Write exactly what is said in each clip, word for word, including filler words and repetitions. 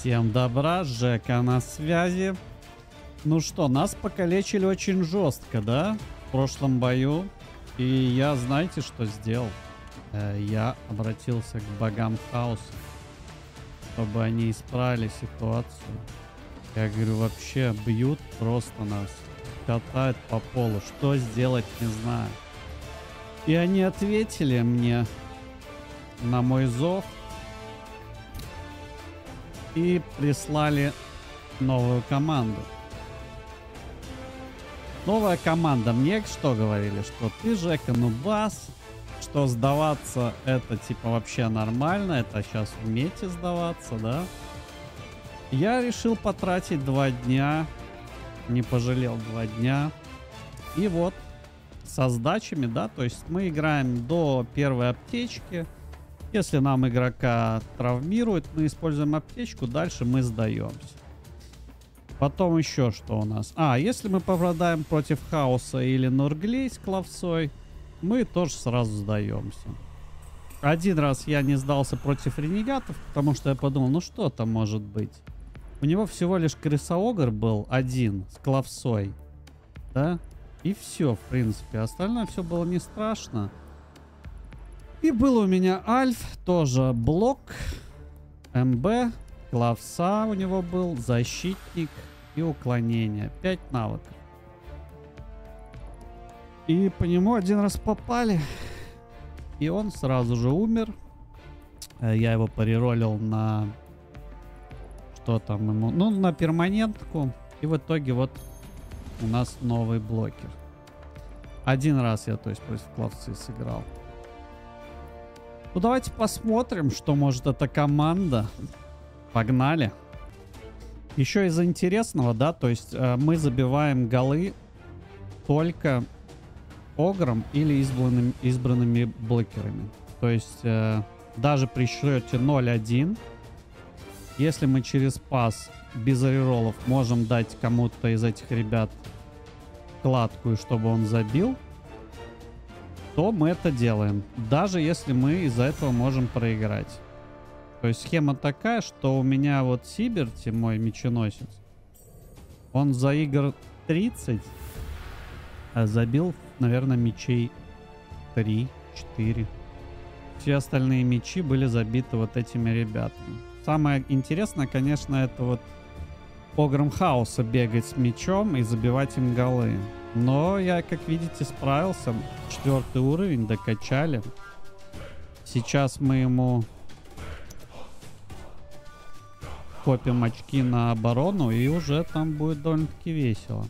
Всем добра, Жека на связи. Ну что, нас покалечили очень жестко, да? В прошлом бою. И я, знаете, что сделал? Э, я обратился к богам хаоса, чтобы они исправили ситуацию. Я говорю, вообще бьют просто нас, катают по полу. Что сделать, не знаю. И они ответили мне на мой зов и прислали новую команду. Новая команда мне что говорили? Что ты, Жека, нубас, что сдаваться это типа вообще нормально, это сейчас в мете сдаваться, да? Я решил потратить два дня, не пожалел два дня. И вот со сдачами, да, то есть мы играем до первой аптечки. Если нам игрока травмирует, мы используем аптечку, дальше мы сдаемся. Потом еще что у нас? А, если мы попадаем против хаоса или нурглей с клавсой, мы тоже сразу сдаемся. Один раз я не сдался против ренегатов, потому что я подумал, ну что там может быть? У него всего лишь крысоогр был один с клавсой, да? И все, в принципе. Остальное все было не страшно. И был у меня альф, тоже блок, МБ, клавса у него был, защитник и уклонение. пять навыков. И по нему один раз попали. И он сразу же умер. Я его переролил на... Что там ему? Ну, на перманентку. И в итоге вот у нас новый блокер. Один раз я, то есть, против клавцы сыграл. Ну, давайте посмотрим, что может эта команда. Погнали. Еще из интересного, да, то есть э, мы забиваем голы только огром или избранными, избранными блокерами. То есть э, даже при счете ноль один, если мы через пас без реролов можем дать кому-то из этих ребят кладку, и чтобы он забил, то мы это делаем. Даже если мы из-за этого можем проиграть. То есть схема такая, что у меня вот Сиберти, мой меченосец, он за игр тридцать забил, наверное, мечей три-четыре. Все остальные мечи были забиты вот этими ребятами. Самое интересное, конечно, это вот огром хаоса бегать с мечом и забивать им голы. Но я, как видите, справился. Четвертый уровень докачали. Сейчас мы ему копим очки на оборону, и уже там будет довольно-таки весело.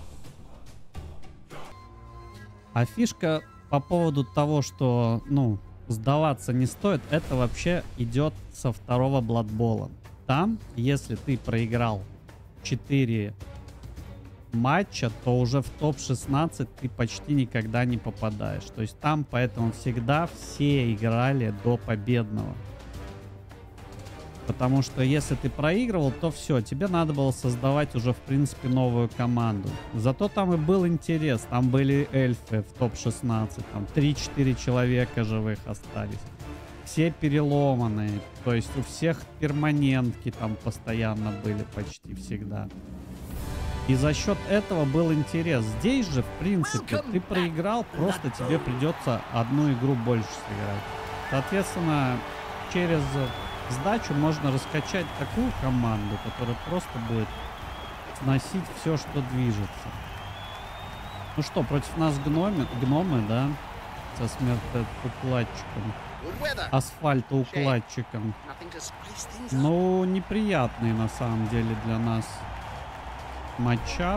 А фишка по поводу того, что, ну, сдаваться не стоит, это вообще идет со второго бладбола. Там, если ты проиграл четыре матча, то уже в топ шестнадцать ты почти никогда не попадаешь. То есть там поэтому всегда все играли до победного. Потому что если ты проигрывал, то все, тебе надо было создавать уже в принципе новую команду. Зато там и был интерес, там были эльфы в топ шестнадцать, там три-четыре человека живых остались. Все переломанные, то есть у всех перманентки там постоянно были почти всегда. И за счет этого был интерес. Здесь же, в принципе, ты проиграл, просто тебе придется одну игру больше сыграть. Соответственно, через сдачу можно раскачать такую команду, которая просто будет сносить все, что движется. Ну что, против нас гноми, гномы, да? Со смертоукладчиком. Асфальтоукладчиком. Ну, неприятный на самом деле для нас матчап.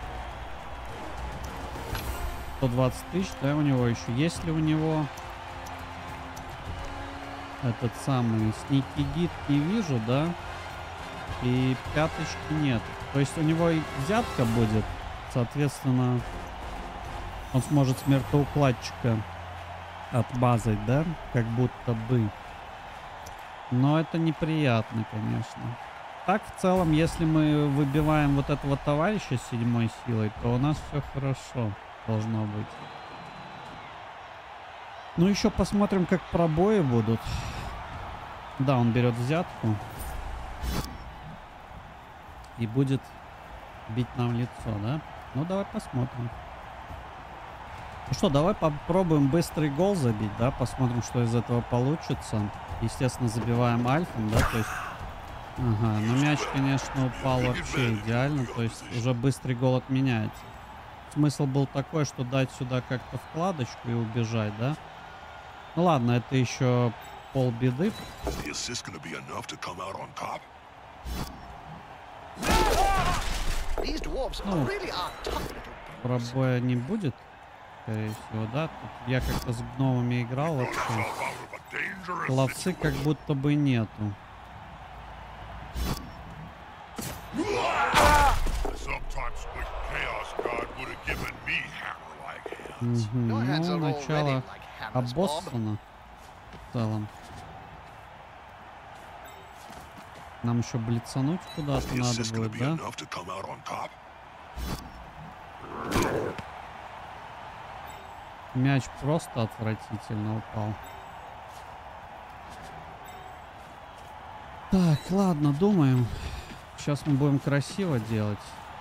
сто двадцать тысяч, да, у него еще. Есть ли у него этот самый сники гид, не вижу, да? И пяточки нет. То есть у него и взятка будет. Соответственно, он сможет смертоукладчика отмазать, да? Как будто бы. Но это неприятно, конечно. Так, в целом, если мы выбиваем вот этого товарища с седьмой силой, то у нас все хорошо должно быть. Ну, еще посмотрим, как пробои будут. Да, он берет взятку. и будет бить нам в лицо, да? Ну, давай посмотрим. Ну что, давай попробуем быстрый гол забить, да? Посмотрим, что из этого получится. Естественно, забиваем альфом, да? То есть... Ага, но мяч, конечно, упал вообще идеально. То есть уже быстрый гол отменяется. Смысл был такой, что дать сюда как-то вкладочку и убежать, да? Ну ладно, это еще полбеды. Ну, пробоя не будет, скорее всего, да? Тут я как-то с гномами играл вообще. Ловцы как будто бы нету. Угу. Ну, начало обоссано в целом. Нам еще блицануть куда-то надо будет, да? Мяч просто отвратительно упал. Так, ладно, думаем. Сейчас мы будем красиво делать.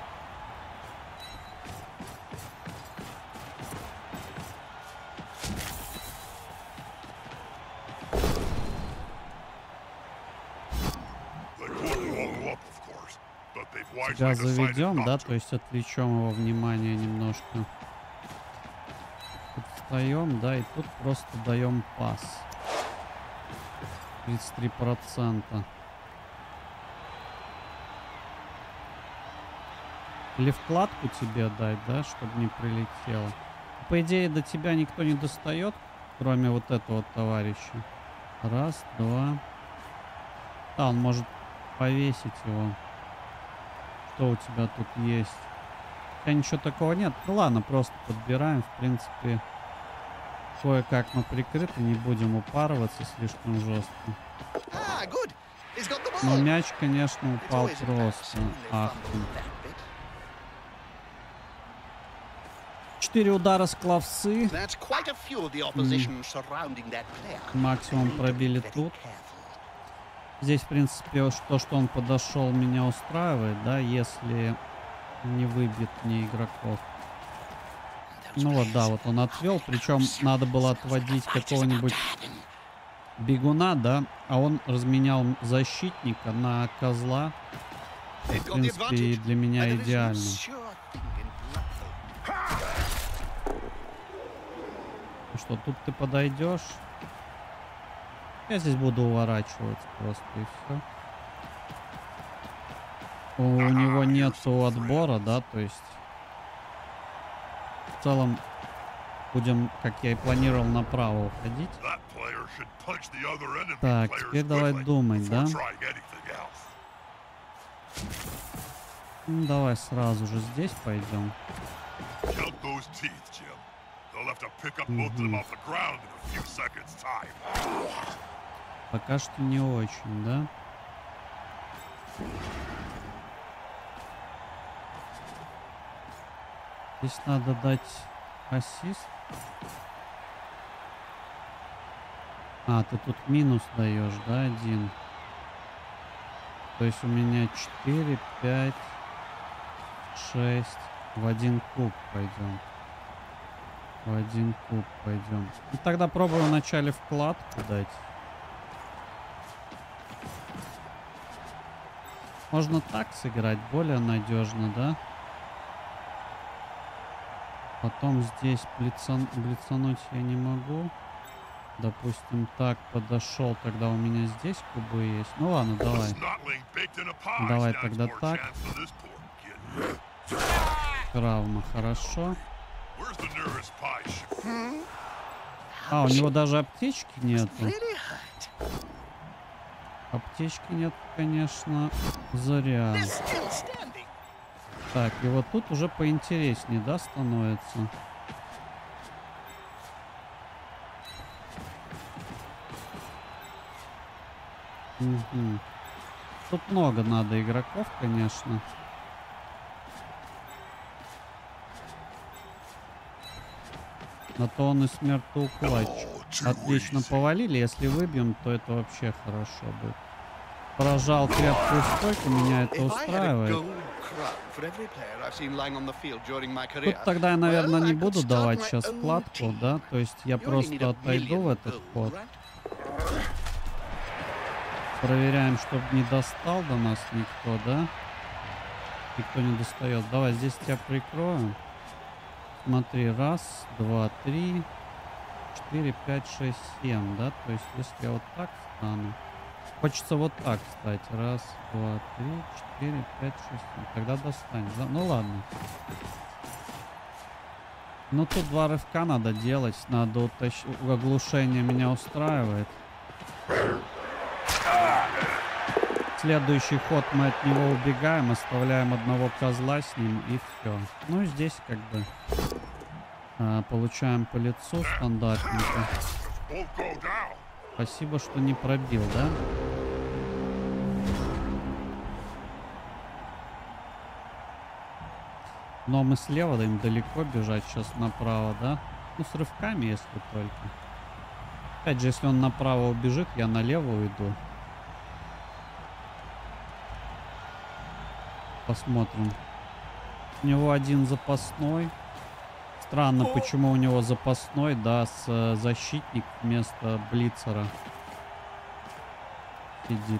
Тебя заведем, да, то есть отвлечем его внимание немножко. Тут встаем, да, и тут просто даем пас. тридцать три процента. Или вкладку тебе дать, да, чтобы не прилетело. По идее, до тебя никто не достает, кроме вот этого товарища. Раз, два. Да, он может повесить его. Что у тебя тут есть? Хотя ничего такого нет. Ну ладно, просто подбираем. В принципе, кое-как мы прикрыты. Не будем упарываться слишком жестко. Но мяч, конечно, упал просто. Ах ты. Четыре удара с клавсы. Максимум пробили тут. Здесь, в принципе, то, что он подошел, меня устраивает, да, если не выбьет мне игроков. Ну вот, да, вот он отвел, причем надо было отводить какого-нибудь бегуна, да, а он разменял защитника на козла. В принципе, и для меня идеально. Ну что, тут ты подойдешь? Я здесь буду уворачиваться просто и все. У него нету отбора, да, то есть в целом будем, как я и планировал, направо уходить. Так, теперь давай думать, да? Ну, давай сразу же здесь пойдем. Угу. Пока что не очень, да? Здесь надо дать ассист. А, ты тут минус даешь, да, один? То есть у меня четыре, пять, шесть. В один куб пойдем. В один куб пойдем. И тогда пробую вначале вкладку дать. Можно так сыграть, более надежно, да? Потом здесь блицан... блицануть я не могу. Допустим, так подошел, тогда у меня здесь кубы есть. Ну ладно, давай. Давай тогда так. Травма, хорошо. А, у него даже аптечки нету. Аптечки нет, конечно, зря. Так, и вот тут уже поинтереснее, да, становится. Угу. Тут много надо игроков, конечно. На то он и смертоукладчик. Отлично повалили. Если выбьем, то это вообще хорошо будет. Прожал крепкую стойку, меня это устраивает. Тут тогда я, наверное, не буду давать сейчас вкладку, да? То есть я просто отойду в этот ход. Проверяем, чтобы не достал до нас никто, да? Никто не достает. Давай здесь тебя прикроем. Смотри, раз, два, три, четыре, пять, шесть, семь, да? То есть если я вот так стану. Хочется вот так, кстати. Раз, два, три, четыре, пять, шесть, семь. Тогда достанет. Да? Ну ладно. Ну тут два рывка надо делать. Надо утащить. Оглушение меня устраивает. Следующий ход мы от него убегаем. Оставляем одного козла с ним и все. Ну здесь как бы а, получаем по лицу стандартненько. Спасибо, что не пробил, да? Но мы слева, да, им далеко бежать сейчас направо, да? Ну, с рывками, если только. Опять же, если он направо убежит, я налево уйду. Посмотрим. У него один запасной. Странно, почему у него запасной, да, с э, защитник вместо блицера сидит.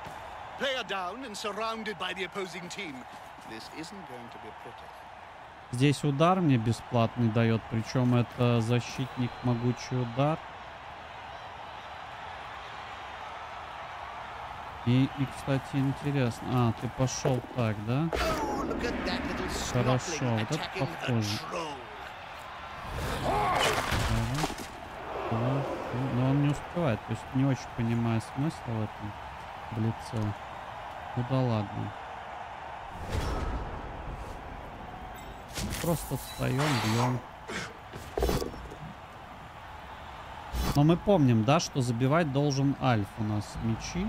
Здесь удар мне бесплатный дает, причем это защитник могучий удар. И, и, кстати, интересно. А, ты пошел так, да? Хорошо, вот это похоже. Да, но он не успевает, то есть не очень понимаю смысла в этом блице. Ну да ладно. Просто встаем, бьем. Но мы помним, да, что забивать должен Альф у нас мячи.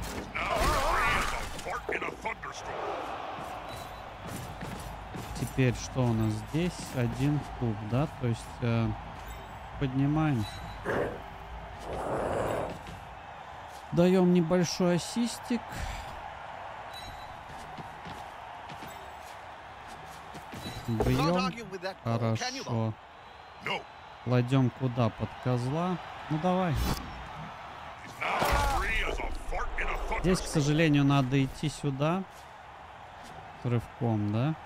Теперь что у нас здесь? Один куб, да? То есть э, поднимаем. Даем небольшой ассистик. Бьем. Хорошо. Кладем куда? Под козла. Ну давай. Здесь, к сожалению, надо идти сюда. С рывком, да?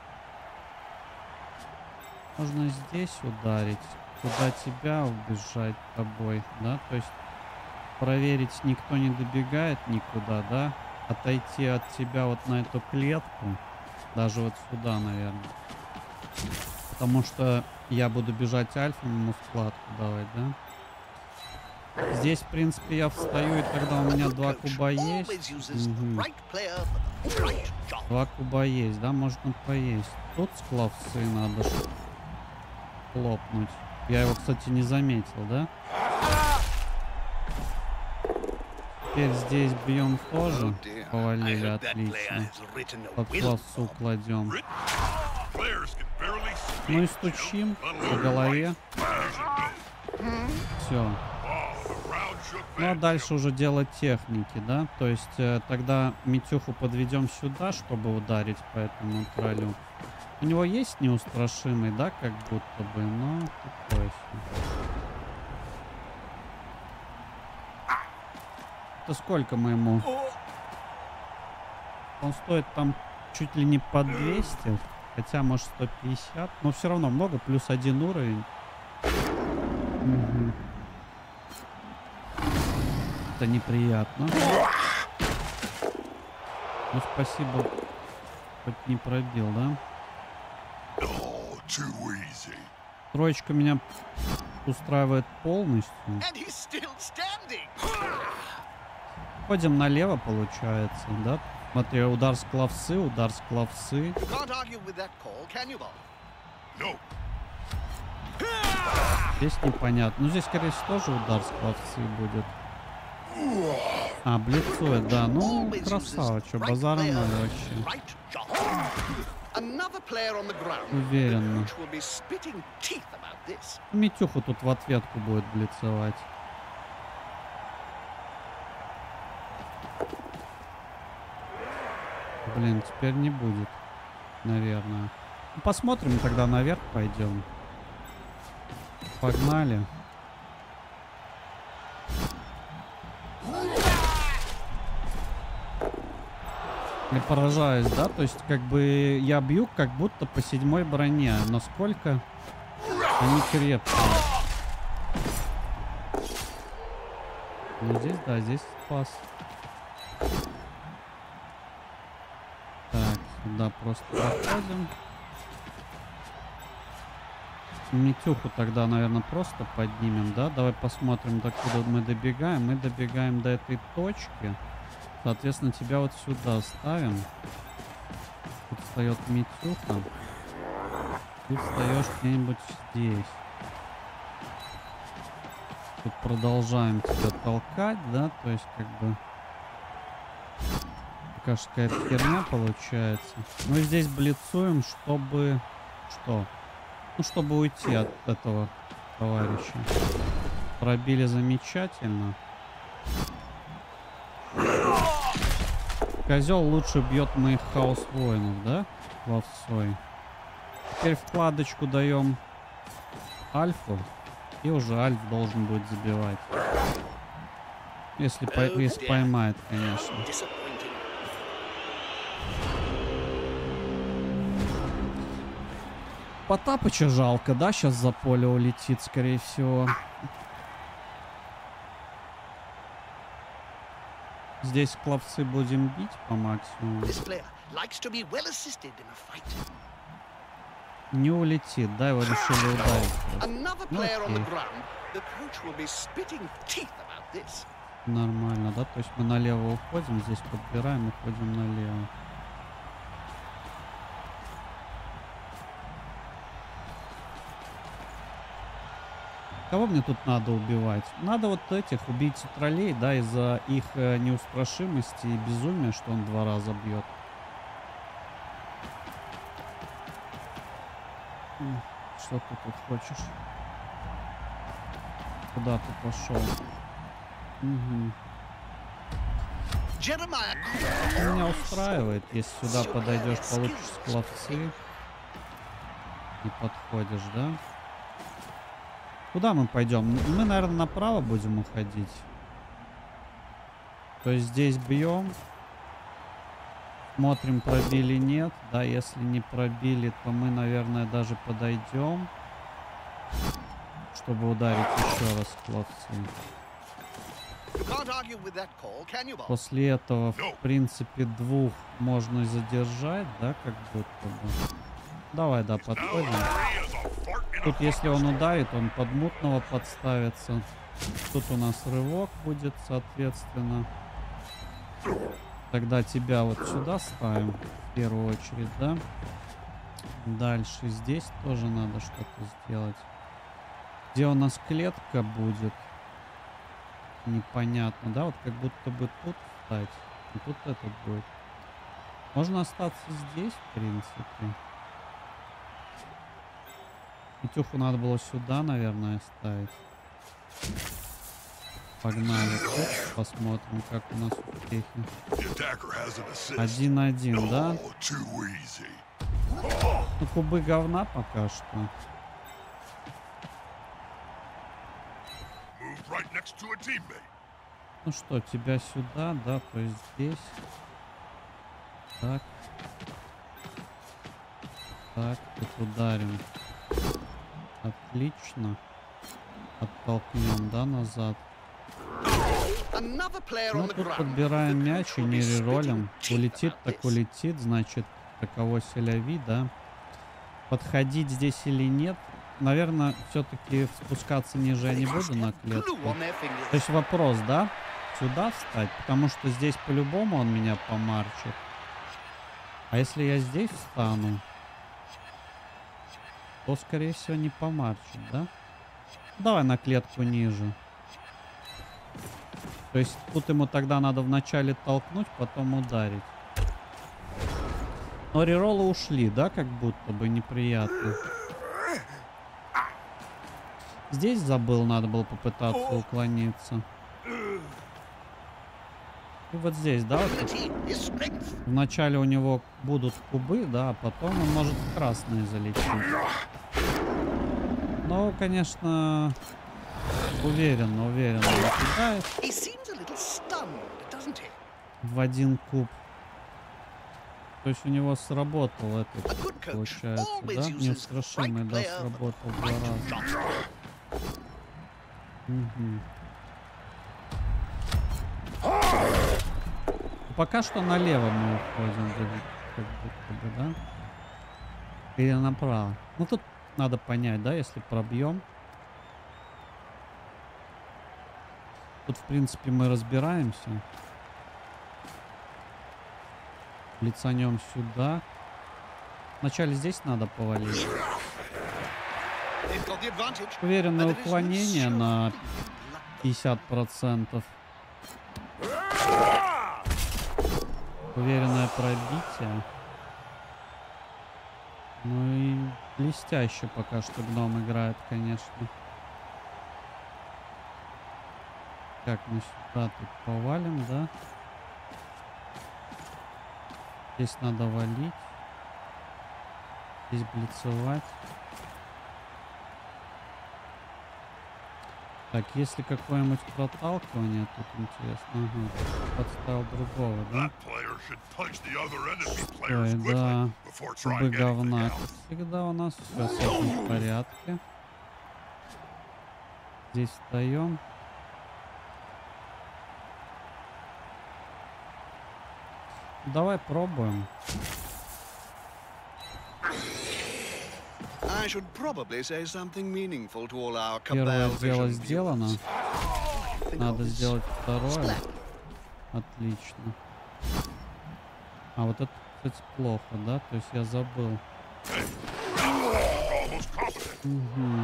Можно здесь ударить. Куда тебя убежать тобой, да? То есть проверить, никто не добегает никуда, да? Отойти от тебя вот на эту клетку. Даже вот сюда, наверное. Потому что я буду бежать альфом, ему вкладку давать, да? Здесь, в принципе, я встаю, и тогда у меня два куба есть. Угу. Два куба есть, да? Можно поесть. Тут склавцы надо хлопнуть. Я его, кстати, не заметил, да? Теперь здесь бьем тоже. Повалили, отлично. Под клавцу кладем. Ну и стучим по голове. Все. Ну а дальше уже делать техники, да? То есть э, тогда Митюху подведем сюда, чтобы ударить по этому троллю. У него есть неустрашимый, да, как будто бы, но такое все. Это сколько мы ему? Он стоит там чуть ли не по двести, хотя может сто пятьдесят, но все равно много, плюс один уровень. Угу. Это неприятно. Ну спасибо, хоть не пробил, да? Троечка меня устраивает полностью. Ходим налево, получается, да? Смотри, удар с клавцы, удар с клавцы. Здесь непонятно. Ну здесь, скорее всего, тоже удар с клавцы будет. А, блицует, да. Ну, красава, что, базара надо вообще. Уверенно. Митюху тут в ответку будет блицевать. Блин, теперь не будет, наверное. Ну, посмотрим, тогда наверх пойдем. Погнали. Я поражаюсь, да? То есть, как бы, я бью как будто по седьмой броне. Насколько они крепкие. Ну, здесь, да, здесь спас. Так, сюда просто проходим. Митюху тогда, наверное, просто поднимем, да? Давай посмотрим, докуда мы добегаем. Мы добегаем до этой точки. Соответственно, тебя вот сюда ставим. Тут встает Митюха. Ты встаешь где-нибудь здесь. Тут продолжаем тебя толкать, да? То есть, как бы... Пока что какая-то херня получается. Мы здесь блицуем, чтобы... Что? Ну, чтобы уйти от этого товарища. Пробили замечательно. Козел лучше бьет моих хаос воинов, да? Ловцой. Теперь вкладочку даем Альфу. И уже Альф должен будет забивать. Если, по если поймает, конечно. Потапыча жалко, да? Сейчас за поле улетит, скорее всего. Здесь кловцы будем бить по максимуму. Не улетит, да, его решили ударить. Ну, нормально, да? То есть мы налево уходим, здесь подбираем, уходим налево. Кого мне тут надо убивать? Надо вот этих убийц троллей, да, из-за их э, неустрашимости и безумия, что он два раза бьет. Что ты тут хочешь? Куда ты пошел? Угу. Меня устраивает, если сюда подойдешь, получишь склавцы и подходишь, да? Куда мы пойдем? Мы, наверное, направо будем уходить. То есть здесь бьем. Смотрим, пробили, нет. Да, если не пробили, то мы, наверное, даже подойдем. Чтобы ударить еще раз кловцы. После этого, в принципе, двух можно задержать, да, как будто бы. Давай, да, подходим. Тут, если он ударит, он под мутного подставится. Тут у нас рывок будет, соответственно. Тогда тебя вот сюда ставим, в первую очередь, да. Дальше здесь тоже надо что-то сделать. Где у нас клетка будет? Непонятно, да? Вот как будто бы тут встать. И тут этот будет. Можно остаться здесь, в принципе. Митюху надо было сюда, наверное, ставить. Погнали. Тут посмотрим, как у нас успехи. Один-один, да? Ну, кубы говна пока что. Ну что, тебя сюда, да, то есть здесь. Так. Так, тут ударим. Отлично. Оттолкнем, да, назад. Ну, тут подбираем мяч и не реролим. Улетит, так улетит, значит, таково селяви, да. Подходить здесь или нет? Наверное, все-таки спускаться ниже я не буду на клетку. То есть вопрос, да? Сюда встать? Потому что здесь по-любому он меня помарчит. А если я здесь встану, то, скорее всего, не помарчит, да? Давай на клетку ниже. То есть тут ему тогда надо вначале толкнуть, потом ударить. Но реролы ушли, да, как будто бы неприятно. Здесь забыл, надо было попытаться уклониться. И вот здесь, да, вот вначале у него будут кубы, да, а потом он может в красные залететь. Но, конечно, уверенно, уверенно кидает в один куб. То есть у него сработал этот, получается, да? Неустрашимый, да, сработал два раза. Угу. Пока что налево мы уходим, как будто бы, да? Или направо. Ну тут надо понять, да, если пробьем. Тут, в принципе, мы разбираемся. Лицанем сюда. Вначале здесь надо повалить. Уверенное уклонение на пятьдесят процентов. Уверенное пробитие. Ну и блестяще пока что гном играет, конечно. Так, мы сюда тут повалим, да? Здесь надо валить. Здесь блицевать. Так, если какое-нибудь проталкивание, тут интересно. Ага, подставил другого, да? Ой, да. Кубы говна. Как всегда у нас все с этим в порядке. Здесь встаем. Давай пробуем. Первое дело сделано. Надо сделать второе. Отлично. А вот это, кстати, плохо, да? То есть я забыл. Угу.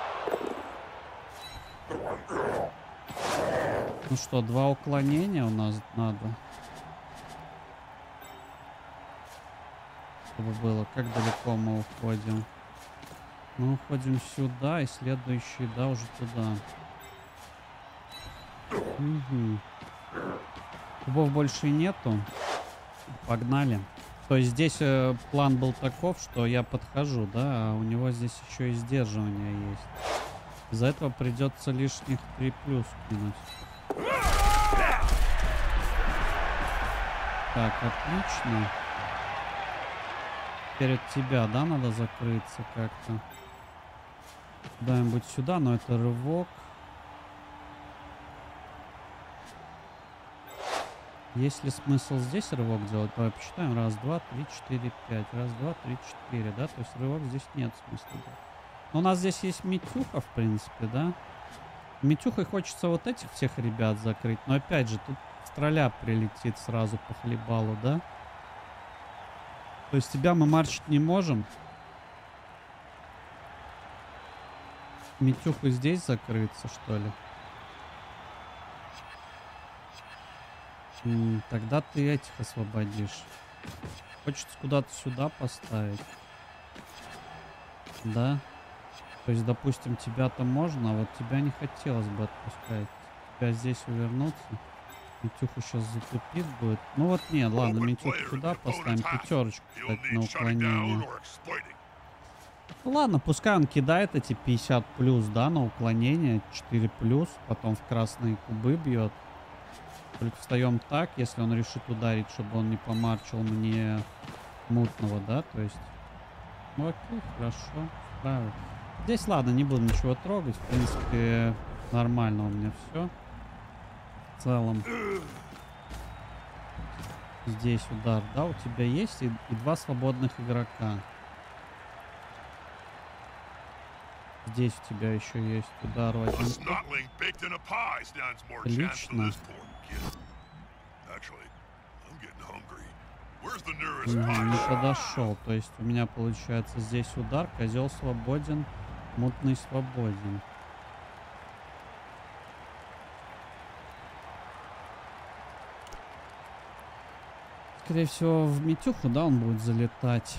Ну что, два уклонения у нас надо. Чтобы было. Как далеко мы уходим? Мы уходим сюда, и следующий, да, уже туда. Угу. Кубов больше нету. Погнали. То есть здесь э, план был таков, что я подхожу, да, а у него здесь еще и сдерживание есть. Из-за этого придется лишних три плюс кинуть. Так, отлично. Перед тебя, да, надо закрыться как-то. Куда-нибудь сюда, но это рывок. Есть ли смысл здесь рывок делать? Давай посчитаем. Раз, два, три, четыре, пять. Раз, два, три, четыре, да? То есть рывок здесь нет смысла делать. Но у нас здесь есть Митюха, в принципе, да? Митюхой хочется вот этих всех ребят закрыть. Но опять же, тут строля прилетит сразу по хлебалу, да? То есть тебя мы марчить не можем. Митюху здесь закрыться, что ли? М, тогда ты этих освободишь. Хочется куда-то сюда поставить. Да? То есть, допустим, тебя-то можно, а вот тебя не хотелось бы отпускать. Тебя здесь увернуться. Митюху сейчас затупит будет. Ну вот нет, ладно, Митюху туда поставим. Пятерочку, кстати, на уклонение. Ну ладно, пускай он кидает эти пятьдесят плюс, да, на уклонение. четыре плюс, потом в красные кубы бьет. Только встаем так, если он решит ударить, чтобы он не помарчил мне мутного, да, то есть. Ну окей, хорошо, справились. Здесь ладно, не буду ничего трогать. В принципе, нормально у меня все. В целом. Здесь удар, да, у тебя есть и, и два свободных игрока. Здесь у тебя еще есть удар в один. Отлично. Угу, не подошел. То есть у меня получается здесь удар, козел свободен, мутный свободен. Скорее всего, в Митюху, да, он будет залетать.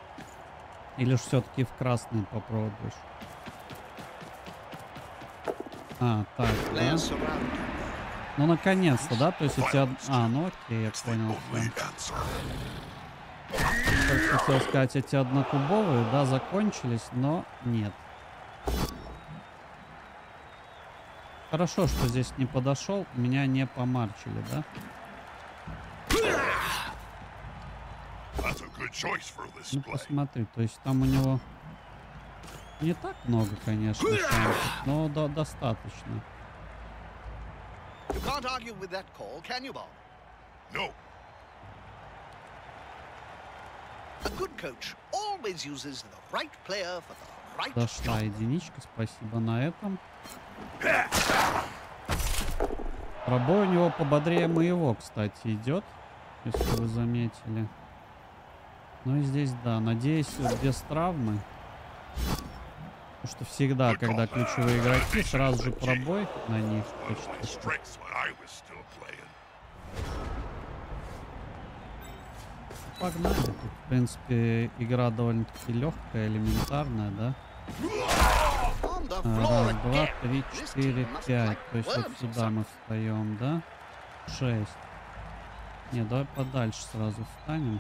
Или ж все-таки в красный попробуешь? А, так, да? Ну, наконец-то, да? То есть у тебя... А, ну окей, я понял. Как хотел сказать, эти однокубовые, да, закончились, но нет. Хорошо, что здесь не подошел, меня не помарчили, да? Ну, посмотри, то есть там у него не так много, конечно, шансов, но до достаточно. Дошла единичка, спасибо на этом. Пробой у него пободрее моего, кстати, идет, если вы заметили. Ну и здесь, да, надеюсь, без травмы. Потому что всегда, когда ключевые игроки, сразу же пробой на них. Почти что. Погнали. Тут, в принципе, игра довольно-таки легкая, элементарная, да? Раз, два, три, четыре, пять. То есть вот сюда мы встаем, да? Шесть. Не, давай подальше сразу встанем.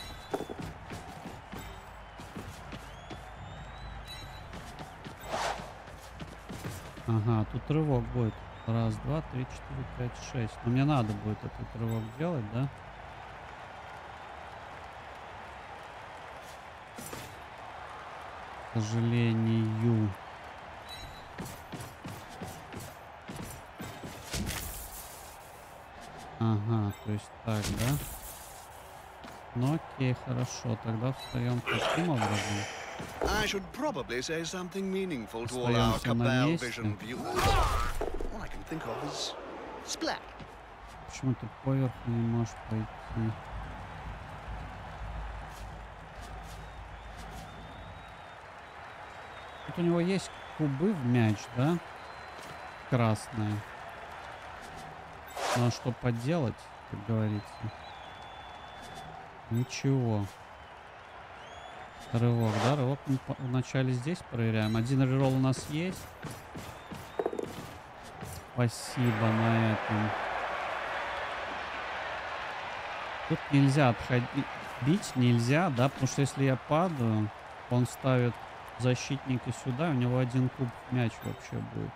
Ага, тут рывок будет. Раз, два, три, четыре, пять, шесть. Но мне надо будет этот рывок делать, да? К сожалению. Ага, то есть так, да? Ну окей, хорошо. Тогда встаем таким образом. I should probably say something meaningful to all our Cabal Vision viewers. All I can think of is splat. Почему ты поверху не можешь пойти? Тут у него есть кубы в мяч, да? Красные. Ну а что поделать, как говорится? Ничего. Рывок, да? Рывок мы вначале здесь проверяем. Один реролл у нас есть. Спасибо на этом. Тут нельзя отходить. Бить нельзя, да? Потому что если я падаю, он ставит защитника сюда, у него один куб в мяч вообще будет.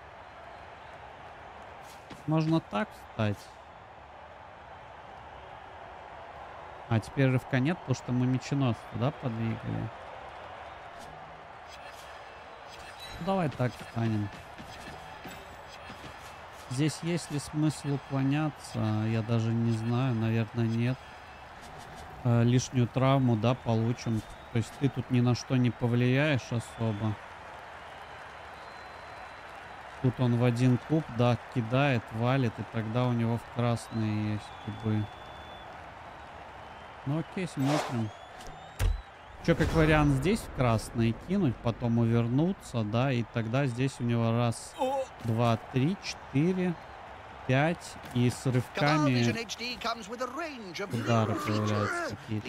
Можно так встать. А теперь рывка нет, потому что мы меченосца, да, подвигали. Ну, давай так встанем. Здесь есть ли смысл уклоняться? Я даже не знаю, наверное, нет. Э, лишнюю травму, да, получим. То есть ты тут ни на что не повлияешь особо. Тут он в один куб, да, кидает, валит, и тогда у него в красные есть кубы. Ну окей, смотрим. Что, как вариант, здесь в красные кинуть, потом увернуться, да, и тогда здесь у него раз, два, три, четыре, пять, и с рывками удары появляются какие-то.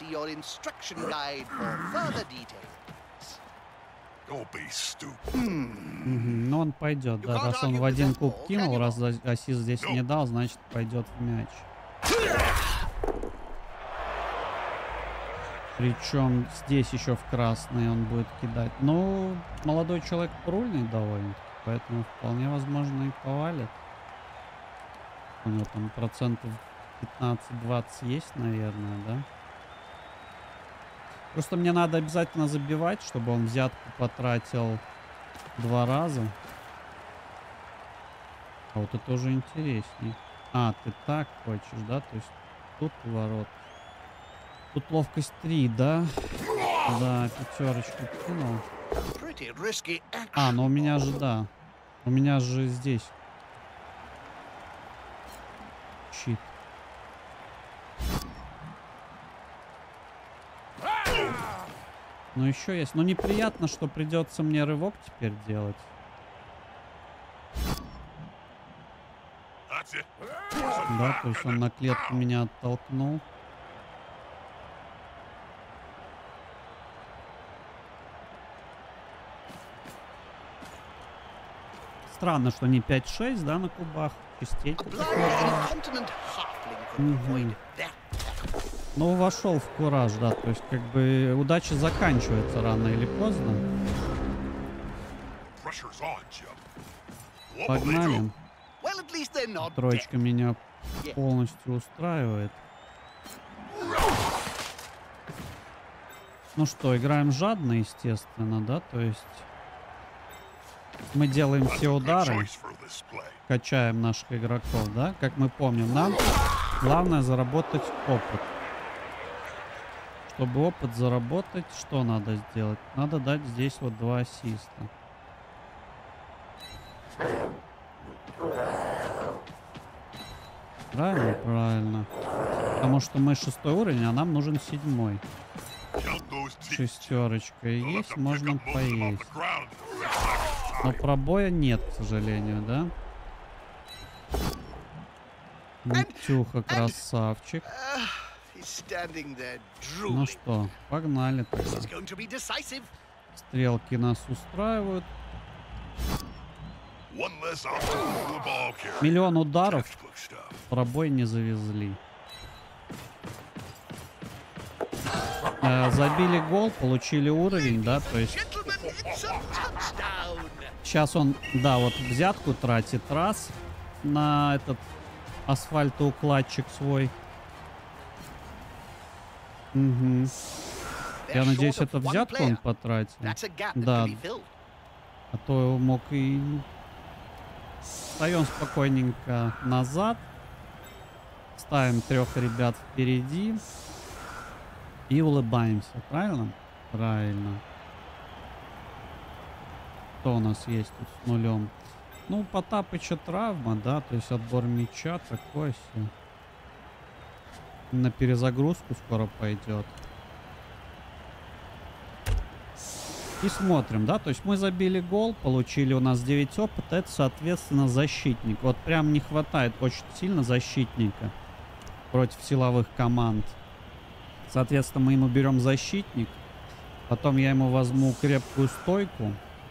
Ну он пойдет, да, раз он в один куб кинул, раз ассист здесь не дал, значит пойдет в мяч. Причем здесь еще в красный он будет кидать. Ну, молодой человек прульный довольно, поэтому вполне возможно и повалит. У него там процентов пятнадцать-двадцать есть, наверное, да? Просто мне надо обязательно забивать, чтобы он взятку потратил два раза. А вот это уже интересней. А, ты так хочешь, да? То есть тут ворот. Тут ловкость три, да? Да, пятерочку кинул. А, ну у меня же, да. У меня же здесь. Щит. Ну еще есть. Но неприятно, что придется мне рывок теперь делать. Да, то есть он на клетку меня оттолкнул. странно, что не пять шесть, да, на кубах. Частенько такое. Угу. Ну, вошел в кураж, да. То есть, как бы, удача заканчивается рано или поздно. Погнали. Троечка меня полностью устраивает. Ну что, играем жадно, естественно, да? То есть мы делаем все удары, качаем наших игроков, да? Как мы помним, нам главное заработать опыт. Чтобы опыт заработать, что надо сделать? Надо дать здесь вот два ассиста. Правильно? Правильно. Потому что мы шестой уровень, а нам нужен седьмой. Шестерочка есть, можно поесть. Но пробоя нет, к сожалению, да? Митюха красавчик. Ну что, погнали тогда. Стрелки нас устраивают. Миллион ударов, пробой не завезли. Э, забили гол, получили уровень, да, то есть сейчас он, да, вот взятку тратит раз на этот асфальтоукладчик свой. Угу. Я надеюсь, это взятку он потратил. Да. А то мог и... Встаем спокойненько назад. Ставим трех ребят впереди. И улыбаемся. Правильно? Правильно. Что у нас есть тут с нулем? Ну, Потапыча травма, да, то есть отбор мяча, такое все. На перезагрузку скоро пойдет. И смотрим, да, то есть мы забили гол, получили у нас девять опыта, это, соответственно, защитник. Вот прям не хватает очень сильно защитника против силовых команд. Соответственно, мы ему берем защитник, потом я ему возьму крепкую стойку.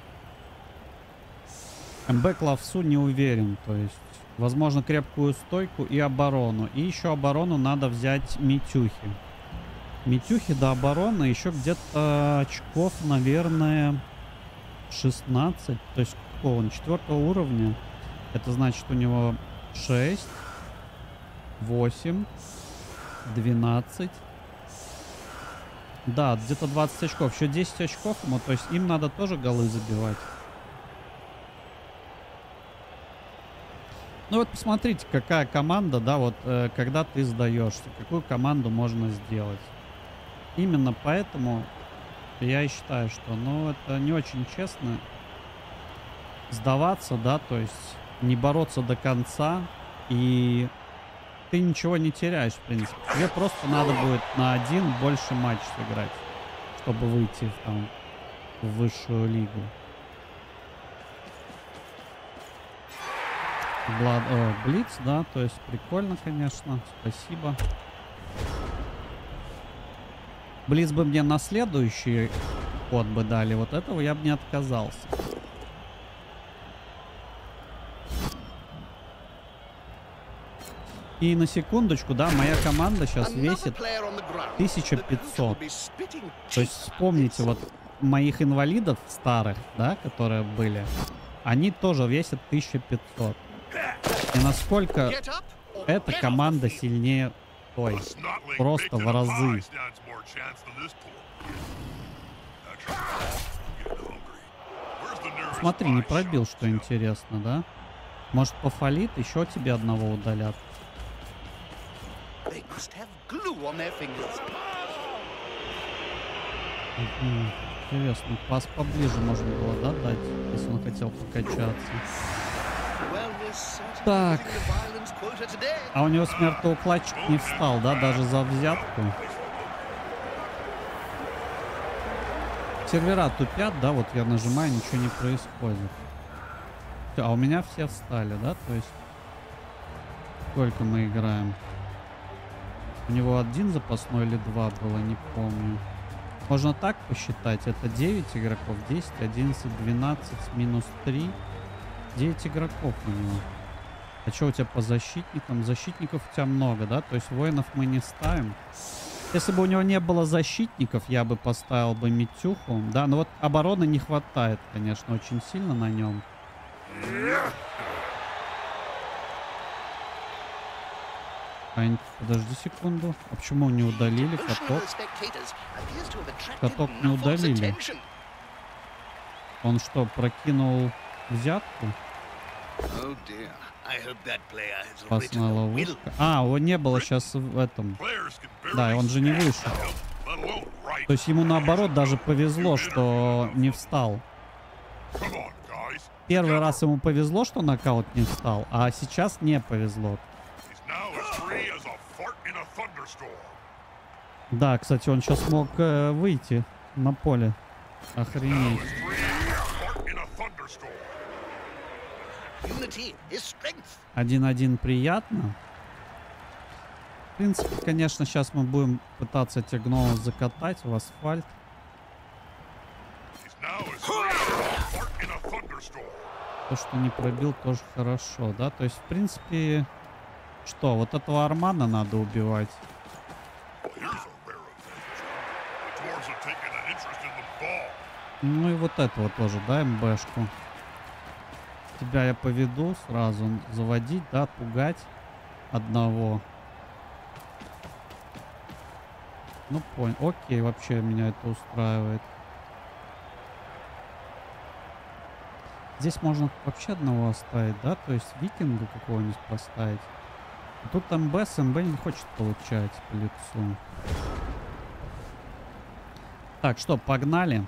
МБ Клавсу не уверен, то есть, возможно, крепкую стойку и оборону. И еще оборону надо взять Митюхи. Митюхи до обороны еще где-то очков, наверное, шестнадцать. То есть какого он? Четвертого уровня. Это значит, у него шесть, восемь, двенадцать. Да, где-то двадцать очков. Еще десять очков ему. То есть им надо тоже голы забивать. Ну вот посмотрите, какая команда, да, вот э, когда ты сдаешься, какую команду можно сделать. Именно поэтому я и считаю, что, ну, это не очень честно сдаваться, да, то есть не бороться до конца, и ты ничего не теряешь, в принципе. Тебе просто надо будет на один больше матч сыграть, чтобы выйти там в высшую лигу. Блад, о, Блиц, да, то есть прикольно, конечно, спасибо. Блиц бы мне на следующий ход бы дали, вот этого я бы не отказался. И на секундочку, да, моя команда сейчас весит тысяча пятьсот. То есть вспомните, вот моих инвалидов старых, да, которые были, они тоже весят тысяча пятьсот. И насколько эта команда сильнее той. Просто в разы. Смотри, не пробил, что интересно, да? Может, пофалит, еще тебе одного удалят. Угу. Интересно, пас поближе можно было, да, дать, если он хотел покачаться. Так. А у него смертоукладчик не встал, да, даже за взятку. Сервера тупят, да, вот я нажимаю, ничего не происходит. А у меня все встали, да, то есть сколько мы играем? У него один запасной или два было, не помню. Можно так посчитать, это девять игроков, десять, одиннадцать, двенадцать, минус три. девять игроков у него. А что у тебя по защитникам? Защитников у тебя много, да? То есть воинов мы не ставим. Если бы у него не было защитников, я бы поставил бы Митюху. Да, но вот обороны не хватает, конечно, очень сильно на нем. А, подожди секунду. А почему не удалили каток? Каток не удалили. Он что, прокинул взятку? Опасная ловушка. А, его не было сейчас в этом. Да, он же не вышел. То есть ему наоборот даже повезло, что не встал. Первый раз ему повезло, что нокаут не встал, а сейчас не повезло. Да, кстати, он сейчас мог э, выйти на поле. Охренеть. Один-один приятно. В принципе, конечно, сейчас мы будем пытаться этих гномов закатать в асфальт. То, что не пробил, тоже хорошо, да? То есть, в принципе, что? Вот этого Армана надо убивать. Ну и вот этого тоже, да, МБшку. Тебя я поведу сразу. Заводить, да, пугать одного. Ну, понял. Окей, вообще меня это устраивает. Здесь можно вообще одного оставить, да? То есть викинга какого-нибудь поставить. А тут МБ с МБ не хочет получать по лицу. Так, что, погнали.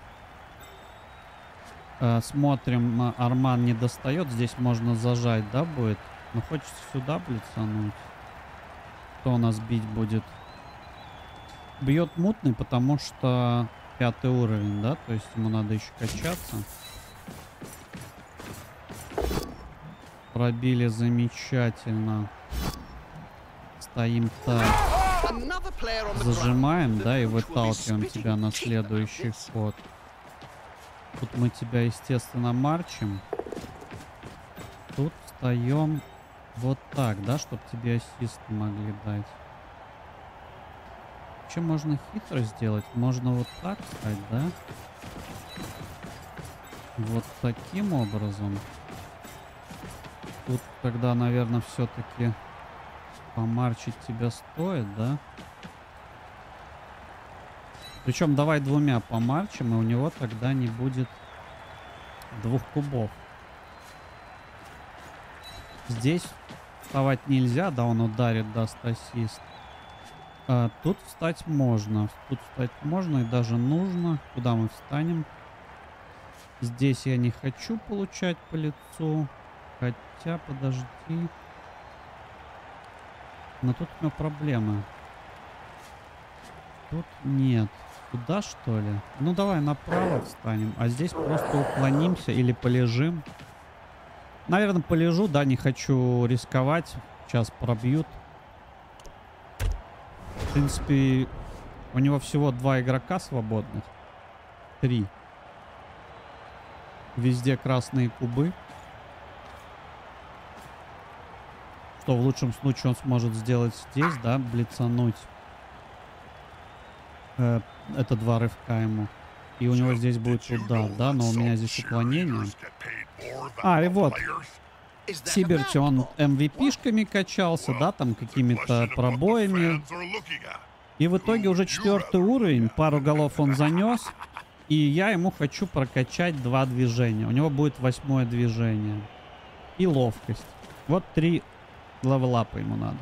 Э, смотрим, Арман не достает. Здесь можно зажать, да, будет? Но хочется сюда блицануть. Кто у нас бить будет? Бьет мутный, потому что пятый уровень, да? То есть ему надо еще качаться. Пробили замечательно. Стоим так. Зажимаем, да, и выталкиваем тебя на следующий ход. Тут мы тебя, естественно, марчим. Тут встаем вот так, да, чтобы тебе ассисты могли дать. Что можно хитро сделать? Можно вот так встать, да? Вот таким образом. Тут тогда, наверное, все-таки помарчить тебя стоит, да? Причем давай двумя помарчим, и у него тогда не будет двух кубов. Здесь вставать нельзя, да, он ударит, даст ассист. А тут встать можно. Тут встать можно и даже нужно. Куда мы встанем? Здесь я не хочу получать по лицу. Хотя, подожди. Но тут у меня проблемы. Тут нет. Туда, что ли? Ну, давай направо встанем. А здесь просто уклонимся или полежим. Наверное, полежу. Да, не хочу рисковать. Сейчас пробьют. В принципе, у него всего два игрока свободных. Три. Везде красные кубы. Что в лучшем случае он сможет сделать здесь, да, блицануть. Э, это два рывка ему. И у него здесь будет удар, да, но у меня здесь уклонение. А, и вот. Сибирти, он эм ви пи-шками качался, да, там какими-то пробоями. И в итоге уже четвертый уровень, пару голов он занес. И я ему хочу прокачать два движения. У него будет восьмое движение. И ловкость. Вот три левелапа ему надо.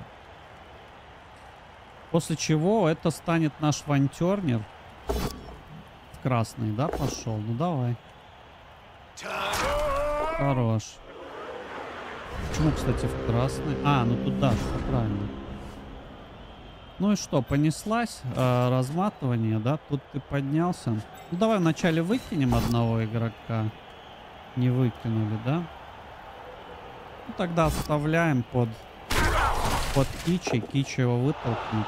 После чего это станет наш вантернер. Красный, да, пошел? Ну давай. Хорош. Почему, кстати, в красный? А, ну туда, все правильно. Ну и что, понеслась э, разматывание, да? Тут ты поднялся. Ну давай вначале выкинем одного игрока. Не выкинули, да? Ну тогда оставляем под, под Кичи. Кичи его вытолкнуть.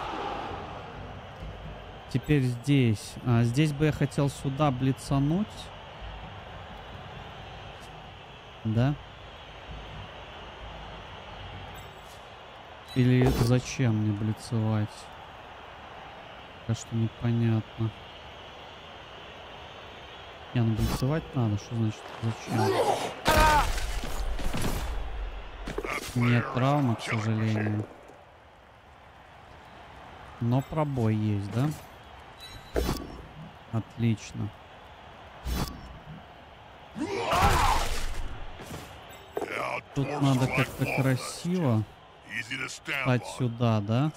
Теперь здесь. А, здесь бы я хотел сюда блицануть. Да? Или зачем мне блицевать? Пока что непонятно. Не, ну блицевать надо. Что значит зачем? Нет травмы, к сожалению. Но пробой есть, да? Отлично. Тут надо как-то красиво встать сюда, да?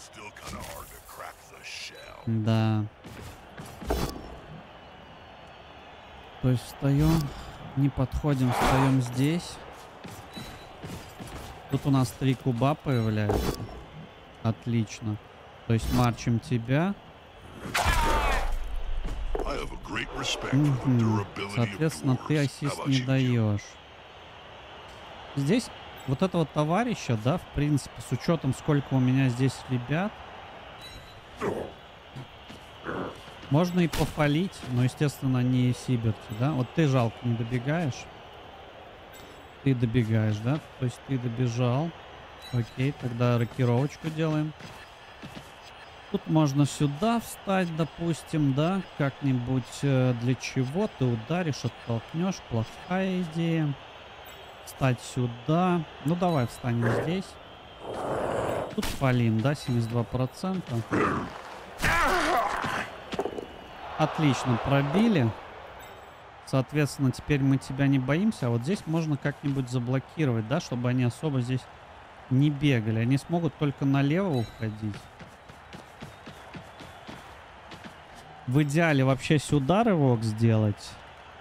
Да. То есть встаем, не подходим, встаем здесь. Тут у нас три куба появляются. Отлично. То есть марчим тебя. Угу. Соответственно, ты ассист не даешь. Здесь вот этого товарища, да, в принципе, с учетом, сколько у меня здесь ребят, можно и пофалить, но, естественно, не Сиберти, да. Вот ты, жалко, не добегаешь. Ты добегаешь, да? То есть ты добежал. Окей, тогда рокировочку делаем. Тут можно сюда встать, допустим, да, как-нибудь. Э, для чего ты ударишь, оттолкнешь. Плохая идея. Встать сюда. Ну, давай встанем здесь. Тут фалим, да, семьдесят два процента. Отлично, пробили. Соответственно, теперь мы тебя не боимся. А вот здесь можно как-нибудь заблокировать, да, чтобы они особо здесь не бегали. Они смогут только налево уходить. В идеале вообще сюда рывок сделать.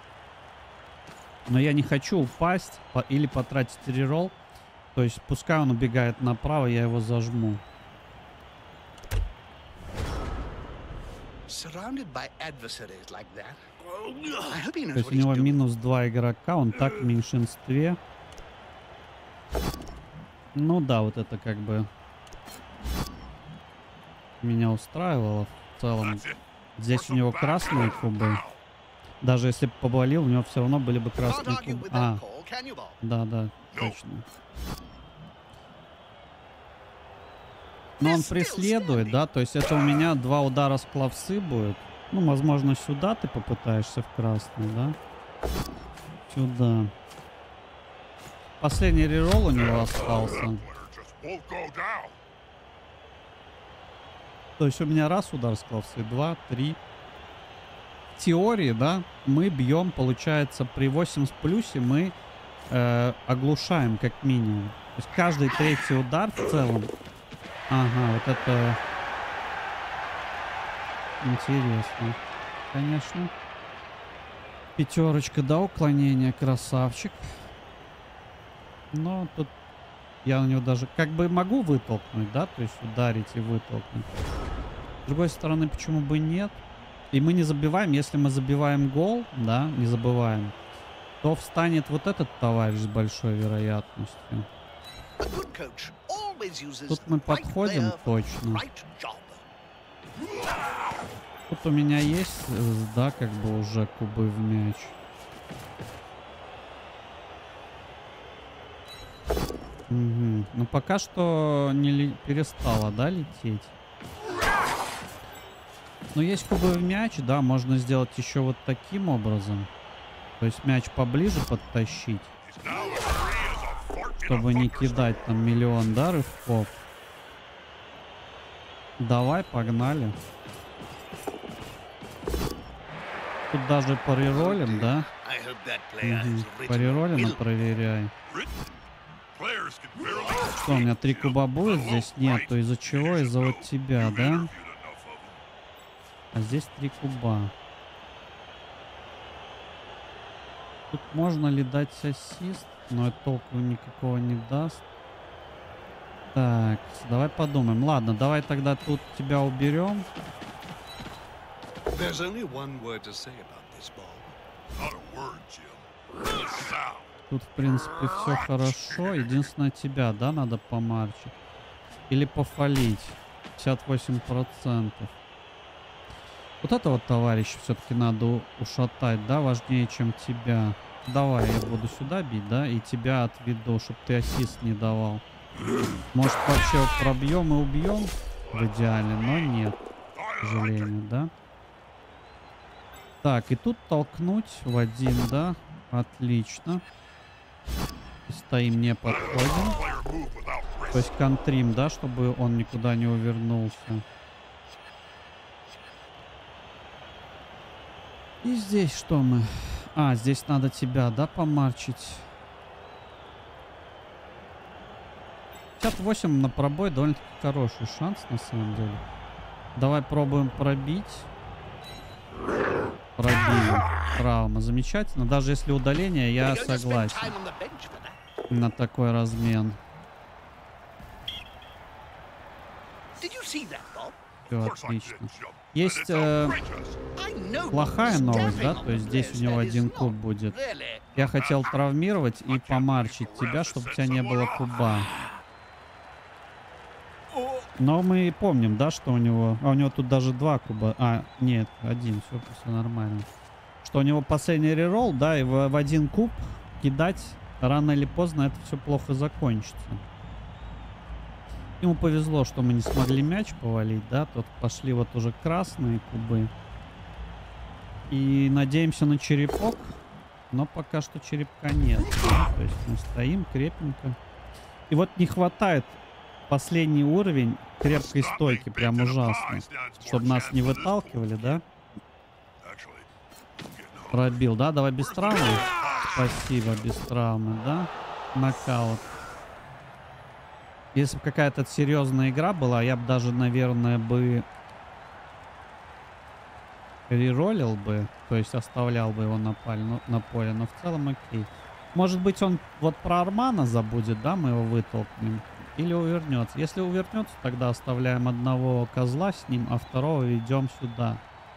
Но я не хочу упасть по, или потратить реролл. То есть пускай он убегает направо, я его зажму. То есть у него минус два игрока, он так в меньшинстве. Ну да, вот это как бы меня устраивало в целом. Здесь у него красные кубы. Даже если бы поболел, у него все равно были бы красные кубы. А, да, да, точно. Но он преследует, да, то есть это у меня два удара с клавсы будет. Ну, возможно, сюда ты попытаешься в красный, да? Сюда. Последний реролл у него остался. То есть у меня раз удар с клавсы, два, три. В теории, да, мы бьем, получается, при восемьдесят плюсе мы э, оглушаем как минимум. То есть каждый третий удар в целом. Ага, вот это интересно, конечно. Пятерочка, да, уклонение, красавчик. Но тут я у него даже как бы могу вытолкнуть, да, то есть ударить и вытолкнуть. С другой стороны, почему бы нет? И мы не забиваем, если мы забиваем гол, да, не забываем, то встанет вот этот товарищ с большой вероятностью. Тут мы подходим точно. Тут у меня есть, да, как бы уже кубы в мяч. Угу. Ну пока что не ли... перестала, да, лететь. Но есть кубы в мяч, да, можно сделать еще вот таким образом. То есть мяч поближе подтащить. Чтобы не кидать там миллион, да, рывков. Давай, погнали. Тут даже по реролям, да? Угу. По реролям проверяй. Что, у меня три куба будет? Здесь нету. Из-за чего? Из-за вот тебя, да? А здесь три куба. Тут можно ли дать ассист? Но это толку никакого не даст. Так, давай подумаем. Ладно, давай тогда тут тебя уберем. Тут, в принципе, все хорошо. Единственное, тебя, да, надо помарчить. Или пофалить. пятьдесят восемь процентов. Вот этого товарища все-таки надо ушатать, да, важнее, чем тебя. Давай, я буду сюда бить, да, и тебя отведу, чтобы ты ассист не давал. Может, вообще вот пробьем и убьем в идеале, но нет, к сожалению, да? Так, и тут толкнуть в один, да? Отлично. Стоим, не подходим. То есть контрим, да, чтобы он никуда не увернулся. И здесь что мы? А, здесь надо тебя, да, помарчить. пятьдесят восемь на пробой довольно-таки хороший шанс, на самом деле. Давай пробуем пробить. Пробили. Травма. Замечательно. Даже если удаление, я согласен на такой размен. Все отлично. Есть э, плохая новость, да? То есть здесь у него один куб будет. Я хотел травмировать и помарчить тебя, чтобы у тебя не было куба. Но мы помним, да, что у него... А у него тут даже два куба. А, нет, один. Все, все нормально. Что у него последний реролл, да, и в, в один куб кидать рано или поздно это все плохо закончится. Ему повезло, что мы не смогли мяч повалить, да. Тут пошли вот уже красные кубы. И надеемся на черепок. Но пока что черепка нет. Да? То есть мы стоим крепенько. И вот не хватает... Последний уровень крепкой стойки, прям ужасно. Чтобы нас не выталкивали, да? Пробил, да? Давай без травмы. Спасибо, без травмы, да? Нокаут. Если бы какая-то серьезная игра была, я бы даже, наверное, бы реролил бы. То есть оставлял бы его на, паль, ну, на поле. Но в целом окей. Может быть, он вот про Армана забудет, да? Мы его вытолкнем. Или увернется. Если увернется, тогда оставляем одного козла с ним, а второго ведем сюда.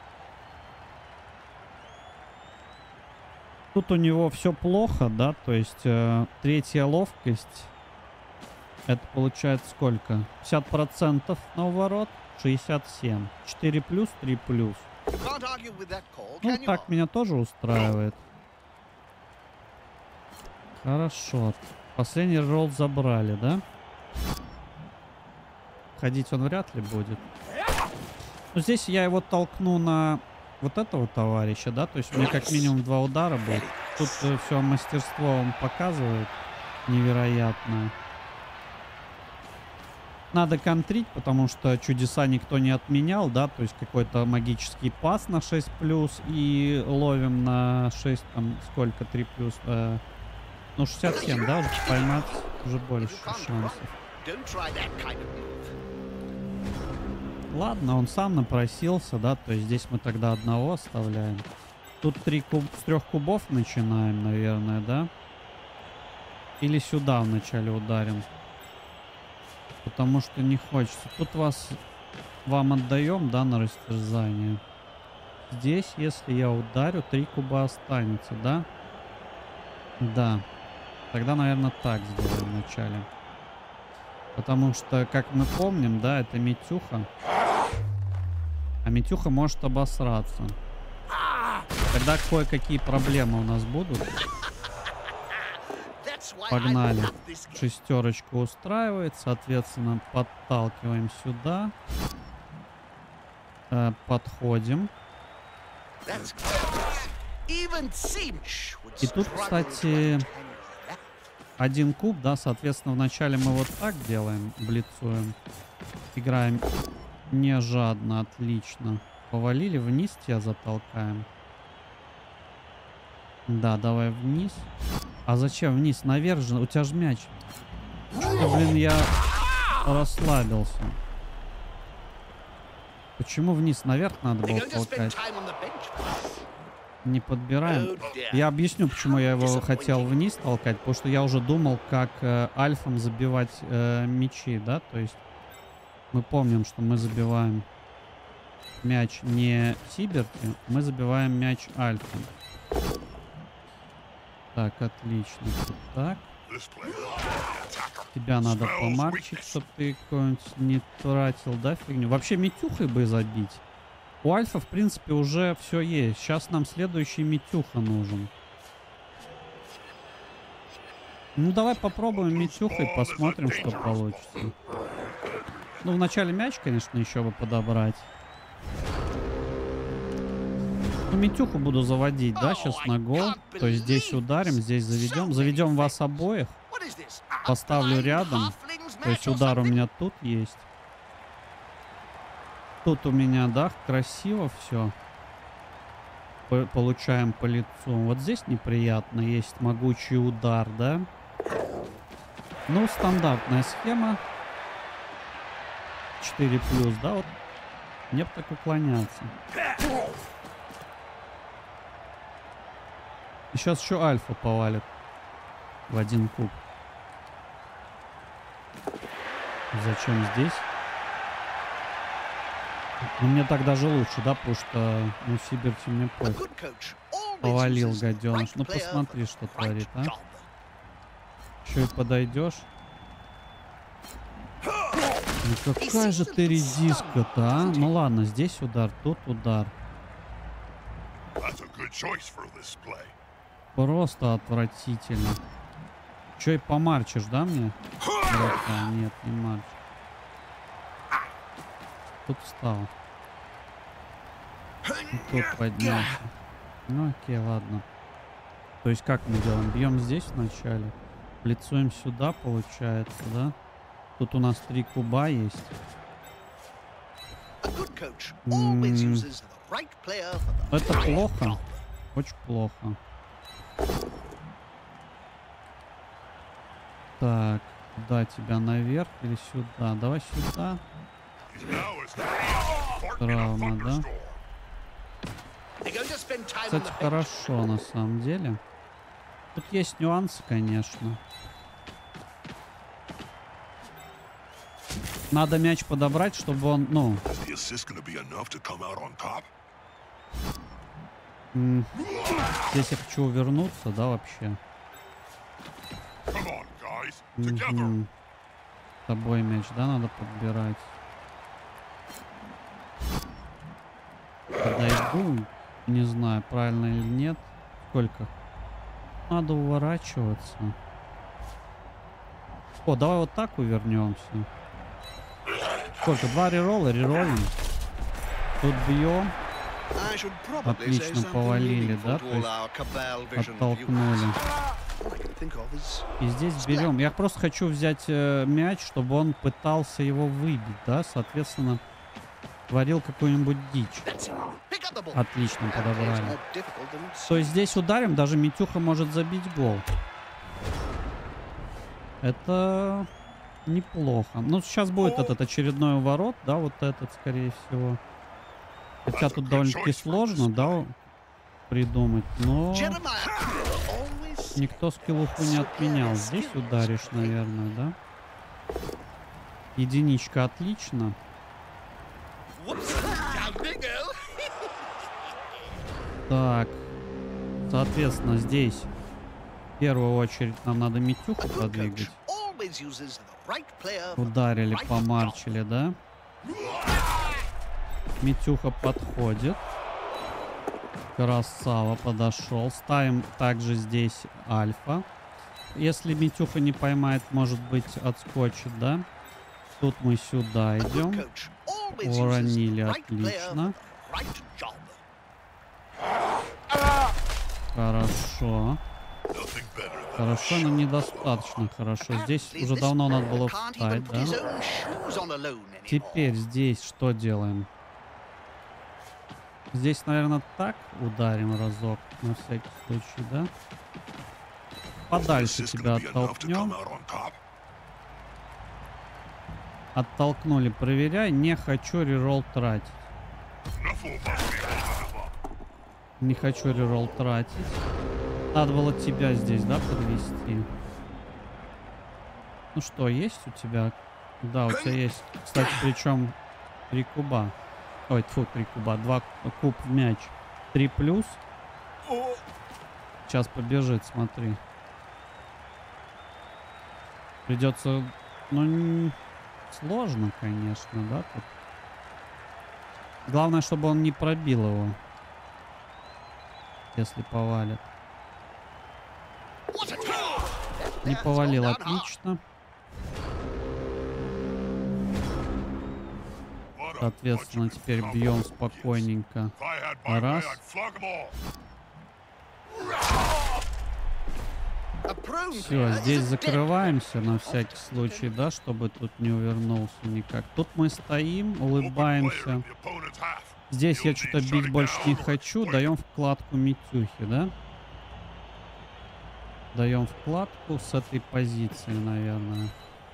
Тут у него все плохо, да, то есть э, третья ловкость. Это получается сколько? пятьдесят процентов на уворот, шестьдесят семь. четыре плюс, три плюс. Ну, так меня тоже устраивает. Хорошо. Последний ролл забрали, да? Ходить он вряд ли будет. Но здесь я его толкну на вот этого товарища, да? То есть у меня как минимум два удара будет. Тут э, все мастерство он показывает. Невероятное. Надо контрить, потому что чудеса никто не отменял, да? То есть какой-то магический пас на шесть плюс. И ловим на шесть, там сколько? три плюс. Э, ну шестьдесят семь, да? Уже поймать уже больше шансов. Ладно, он сам напросился, да, то есть здесь мы тогда одного оставляем. Тут три куб, с трех кубов начинаем, наверное, да? Или сюда вначале ударим. Потому что не хочется. Тут вас, вам отдаем, да, на растерзание. Здесь, если я ударю, три куба останется, да? Да. Тогда, наверное, так сделаем вначале. Потому что, как мы помним, да, это Митюха. А Митюха может обосраться. Тогда кое-какие проблемы у нас будут. Погнали. Шестерочка устраивает. Соответственно, подталкиваем сюда. Э, подходим. И тут, кстати... Один куб, да, соответственно, вначале мы вот так делаем, блицуем. Играем не жадно, отлично. Повалили, вниз тебя затолкаем. Да, давай вниз. А зачем вниз? Наверх же, у тебя же мяч. Что, блин, я расслабился. Почему вниз? Наверх надо было толкать. Не подбираем. Я объясню, почему я его хотел вниз толкать. Потому что я уже думал, как э, альфам забивать э, мячи, да? То есть мы помним, что мы забиваем мяч не Сиберти, мы забиваем мяч альфам. Так, отлично. Так. Тебя надо помарчить, чтобы ты какой-нибудь не тратил, да, фигню. Вообще Митюхой бы забить. У Альфа, в принципе, уже все есть. Сейчас нам следующий Митюха нужен. Ну, давай попробуем Митюхой, посмотрим, что получится. Ну, вначале мяч, конечно, еще бы подобрать. Ну, Митюху буду заводить, да, сейчас на гол. То есть здесь ударим, здесь заведем. Заведем вас обоих. Поставлю рядом. То есть удар у меня тут есть. Тут у меня, да, красиво все. Получаем по лицу. Вот здесь неприятно. Есть могучий удар, да. Ну, стандартная схема. четыре плюс, да, вот. Мне бы так уклоняться. И сейчас еще альфа повалит в один куб. Зачем здесь? Ну, мне так даже лучше, да, потому что, ну, Сибирти мне пофиг. Повалил, гаденыш. Ну, посмотри, что творит, а. Еще и подойдешь. Ну, какая же ты редиска-то, а? Ну, ладно, здесь удар, тут удар. Просто отвратительно. Че и помарчишь, да, мне? А, нет, не марчишь. Тут встал. И тут поднялся. Ну окей, ладно. То есть как мы делаем? Бьем здесь вначале. Лицуем сюда, получается, да? Тут у нас три куба есть. М-м- Это плохо. Очень плохо. Так, куда тебя, наверх или сюда? Давай сюда. Травма, да? Кстати, хорошо на самом деле. Тут есть нюансы, конечно. Надо мяч подобрать, чтобы он, ну... М- Здесь я хочу увернуться, да, вообще? Угу. С тобой мяч, да, надо подбирать. Подойду. Не знаю, правильно или нет. Сколько? Надо уворачиваться. О, давай вот так увернемся. Сколько? Два реролла, рероллим. Тут бьем. Отлично повалили, да? То есть оттолкнули. И здесь берем. Я просто хочу взять э, мяч, чтобы он пытался его выбить, да? Соответственно, творил какую-нибудь дичь. Отлично подобрали. То есть здесь ударим, даже Митюха может забить гол. Это неплохо. Ну, сейчас будет этот очередной уворот, да, вот этот, скорее всего. Хотя тут довольно-таки сложно, да, придумать, но никто скиллуху не отменял. Здесь ударишь, наверное, да? Единичка, отлично. Так, соответственно, здесь в первую очередь нам надо Митюху подвигать. Ударили, помарчили, да? Митюха подходит. Красава, подошел. Ставим также здесь альфа. Если Митюха не поймает, может быть, отскочит, да? Тут мы сюда идем. Уронили, отлично. Хорошо. Хорошо, но недостаточно хорошо. Здесь уже давно надо было встать, да? Теперь здесь что делаем? Здесь, наверное, так ударим разок, на всякий случай, да? Подальше тебя оттолкнем. Оттолкнули, проверяй. Не хочу реролл тратить. Не хочу реролл тратить. Надо было тебя здесь, да, подвести. Ну что, есть у тебя? Да, у тебя есть. Кстати, причем три куба. Ой, тьфу, три куба. Два куб в мяч. Три плюс. Сейчас побежит, смотри. Придется... Ну, сложно, конечно, да, тут. Главное, чтобы он не пробил его. Если повалит. Не повалил, отлично. Соответственно, теперь бьем спокойненько. Раз. Все, здесь закрываемся на всякий случай, да, чтобы тут не увернулся никак. Тут мы стоим, улыбаемся. Здесь я что-то бить больше не хочу. Даем вкладку Митюхи, да? Даем вкладку с этой позиции, наверное.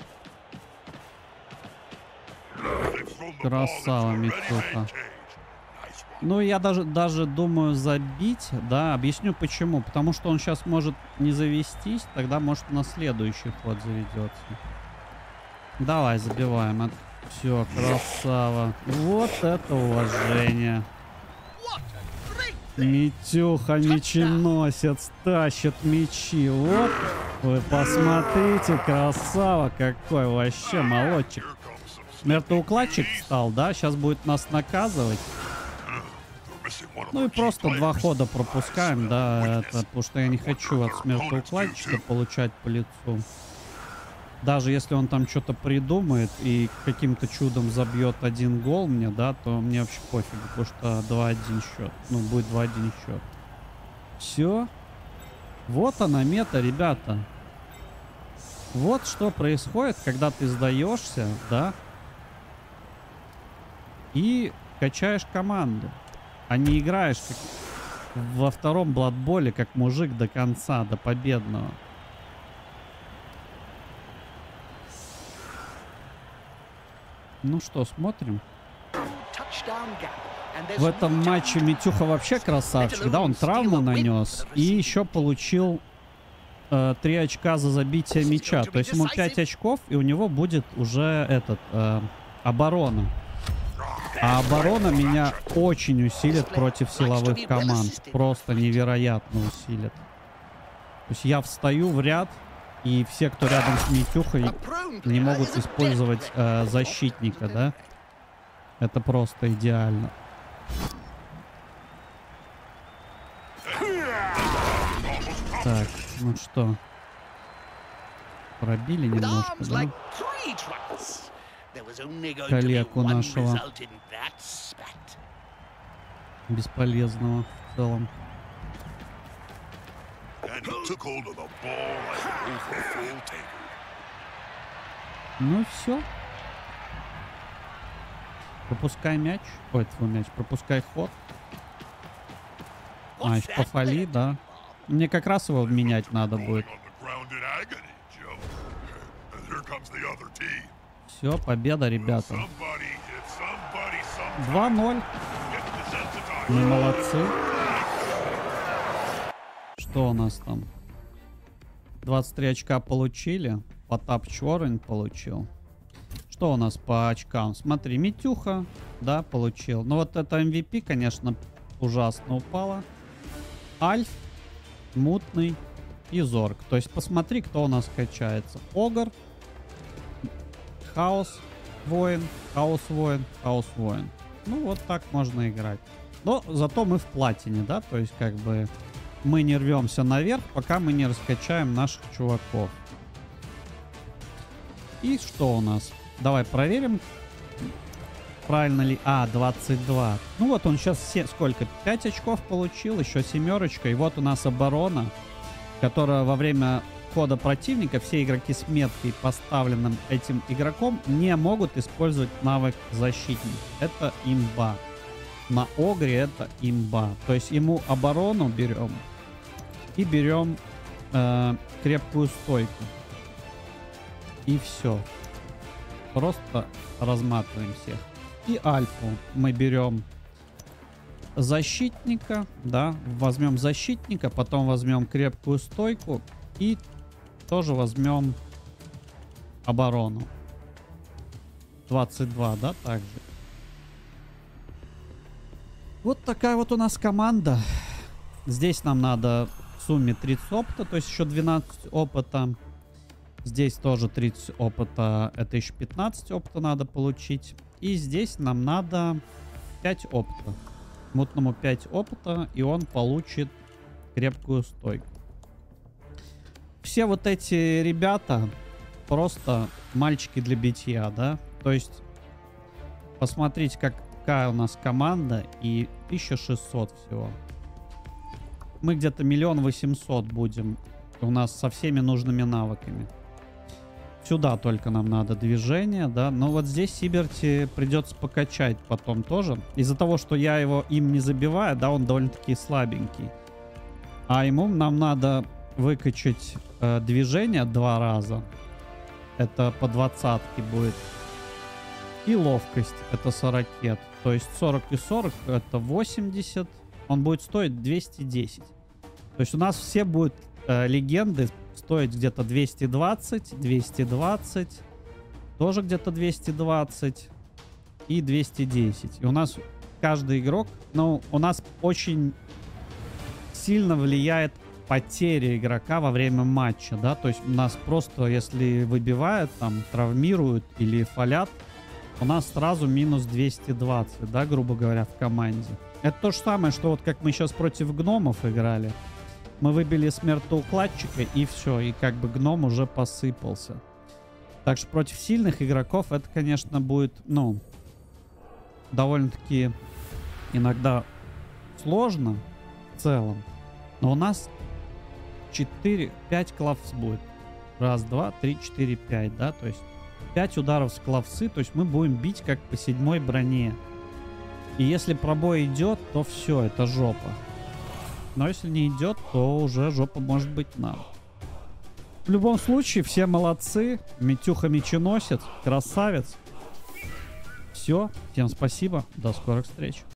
Красава, Митюха. Ну, я даже, даже думаю забить, да, объясню почему. Потому что он сейчас может не завестись, тогда может на следующий ход заведется. Давай, забиваем. Все, красава. Вот это уважение. Митюха, меченосец, тащит мечи. Вот, вы посмотрите, красава какой, вообще молодчик. Смертоукладчик стал, да, сейчас будет нас наказывать. Ну и просто два хода пропускаем, да, это, потому что я не хочу от смертоукладчика получать по лицу. Даже если он там что-то придумает и каким-то чудом забьет один гол мне, да, то мне вообще пофиг, потому что два-один счет. Ну, будет два-один счет. Все. Вот она мета, ребята. Вот что происходит, когда ты сдаешься, да, и качаешь команду. А не играешь как во втором Бладболе, как мужик до конца, до победного. Ну что, смотрим. В этом матче Митюха вообще красавчик, да, он травму нанес и еще получил э, три очка за забитие мяча. То есть ему пять очков, и у него будет уже этот э, оборона. А оборона меня очень усилит против силовых команд. Просто невероятно усилит. То есть я встаю в ряд, и все, кто рядом с Митюхой, не могут использовать э, защитника, да? Это просто идеально. Так, ну что? Пробили немножко, да? Коллегу нашего бесполезного в целом. Ну все. Пропускай мяч. Ой, твой мяч. Пропускай ход. А, еще пофали, да. Мне как раз его менять надо будет. Все, победа, ребята. два ноль. Мы молодцы. Что у нас там? двадцать три очка получили. Потап Чорень получил. Что у нас по очкам? Смотри, Митюха, да, получил. Но вот это эм ви пи, конечно, ужасно упало. Альф, Мутный и Зорг. То есть посмотри, кто у нас качается. Огр, Хаос Воин, Хаос Воин, Хаос Воин. Ну вот так можно играть. Но зато мы в платине, да, то есть как бы мы не рвемся наверх, пока мы не раскачаем наших чуваков. И что у нас? Давай проверим, правильно ли... А, двадцать два. Ну вот он сейчас все... сколько? пять очков получил, еще семерочка. И вот у нас оборона, которая во время хода противника, все игроки с меткой, поставленным этим игроком, не могут использовать навык защитник. Это имба. На Огре это имба. То есть ему оборону берем и берем э, крепкую стойку. И все. Просто разматываем всех. И альфу мы берем защитника, да, возьмем защитника, потом возьмем крепкую стойку и тоже возьмем оборону. двадцать два, да, также. Вот такая вот у нас команда. Здесь нам надо в сумме тридцать опыта, то есть еще двенадцать опыта. Здесь тоже тридцать опыта, это еще пятнадцать опыта надо получить. И здесь нам надо пять опыта. Мутному пять опыта, и он получит крепкую стойку. все вот эти ребята просто мальчики для битья, да? То есть, посмотрите, как, какая у нас команда, и тысяча шестьсот всего. Мы где-то миллион восемьсот будем у нас со всеми нужными навыками. Сюда только нам надо движение, да. Но вот здесь Сиберти придется покачать потом тоже. Из-за того, что я его им не забиваю, да, он довольно-таки слабенький. А ему нам надо выкачать э, движение два раза. Это по двадцатке будет. И ловкость, это сорокет. То есть сорок и сорок это восемьдесят. Он будет стоить двести десять. То есть у нас все будут э, легенды стоить где-то двести двадцать, двести двадцать, тоже где-то двести двадцать и двести десять. И у нас каждый игрок, ну, у нас очень сильно влияет потеря игрока во время матча, да, то есть у нас просто, если выбивают, там, травмируют или фалят, у нас сразу минус двести двадцать, да, грубо говоря, в команде. Это то же самое, что вот как мы сейчас против гномов играли. Мы выбили смертоукладчика, и все, и как бы гном уже посыпался. Так что против сильных игроков это, конечно, будет, ну, довольно-таки иногда сложно в целом. Но у нас четыре, пять клавс будет. Раз, два, три, четыре, пять, да, то есть пять ударов с клавсы, то есть мы будем бить как по седьмой броне. И если пробой идет, то все, это жопа. Но если не идет, то уже жопа может быть нам. В любом случае, все молодцы. Митюха меченосец, красавец. Все, всем спасибо, до скорых встреч.